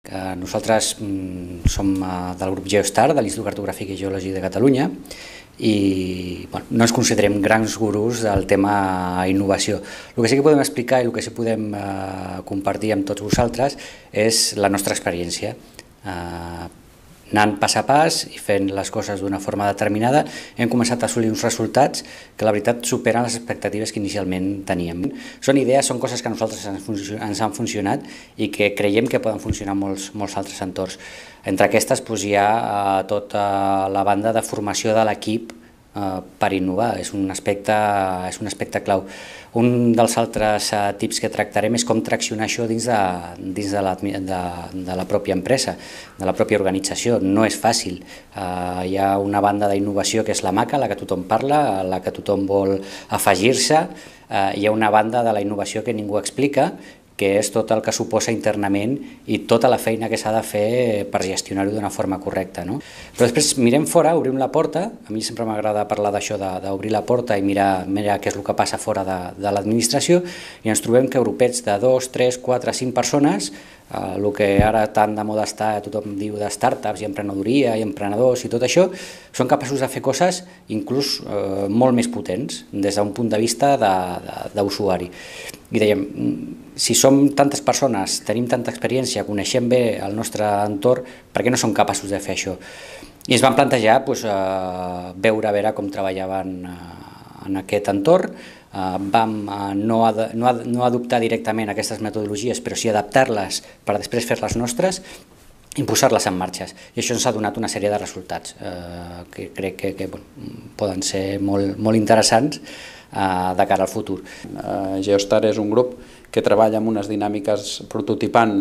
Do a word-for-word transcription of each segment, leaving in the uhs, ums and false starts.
Nosaltres som del grup Geostar, de l'Institut Cartogràfic i Geològic de Catalunya, i bueno, no ens considerem grans gurus del tema innovació. El que sí que podem explicar i el que sí que podem eh, compartir amb tots vosaltres és la nostra experiència. Eh, anant pas a pas i fent les coses d'una forma determinada, hem començat a assolir uns resultats que la veritat superen les expectatives que inicialment teníem. Són idees, són coses que a nosaltres ens han funcionat i que creiem que poden funcionar en molts, molts altres entorns. Entre aquestes doncs, hi ha eh, tota la banda de formació de l'equip eh, per innovar, és un aspecte, és un aspecte clau. Un dels altres eh, tips que tractarem és com traccionar això dins, de, dins de, la, de, de la pròpia empresa, de la pròpia organització. No és fàcil. Eh, hi ha una banda d'innovació que és la maca, la que tothom parla, la que tothom vol afegir-se. Eh, hi ha una banda de la innovació que ningú explica, que és tot el que suposa internament i tota la feina que s'ha de fer per gestionar-ho d'una forma correcta. No? Però després mirem fora, obrim la porta, a mi sempre m'agrada parlar d'això, d'obrir la porta i mirar, mirar què és el que passa fora de, de l'administració, i ens trobem que grupets de dos, tres, quatre, cinc persones, eh, el que ara tan de moda està, tothom diu de startups i emprenedoria i emprenedors i tot això, són capaços de fer coses inclús eh, molt més potents des d'un punt de vista d'usuari. I dèiem, si som tantes persones, tenim tanta experiència, coneixem bé el nostre entorn, per què no som capaços de fer això? I ens vam plantejar doncs, eh, veure a veure com treballaven eh, en aquest entorn, eh, vam eh, no, ad, no, ad, no adoptar directament aquestes metodologies, però sí adaptar-les per després fer-les nostres i posar-les en marxa. I això ens ha donat una sèrie de resultats eh, que crec que, que bueno, poden ser molt, molt interessants de cara al futur. Geostar és un grup que treballa amb unes dinàmiques prototipant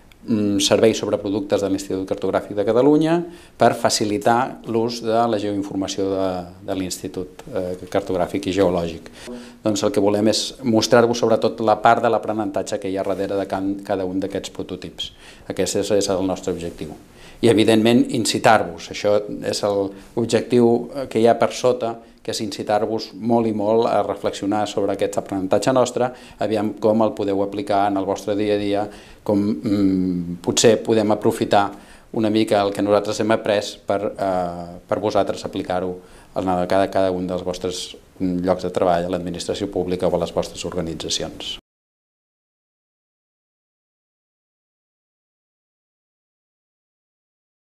serveis sobre productes de l'Institut Cartogràfic de Catalunya per facilitar l'ús de la geoinformació de, de l'Institut Cartogràfic i Geològic. Doncs el que volem és mostrar-vos sobretot la part de l'aprenentatge que hi ha darrere de cada un d'aquests prototips. Aquest és, és el nostre objectiu. I evidentment incitar-vos, això és l'objectiu que hi ha per sota, que és incitar-vos molt i molt a reflexionar sobre aquest aprenentatge nostre, aviam com el podeu aplicar en el vostre dia a dia, com mm, potser podem aprofitar una mica el que nosaltres hem après per, eh, per vosaltres aplicar-ho a cada, cada un dels vostres llocs de treball, a l'administració pública o a les vostres organitzacions.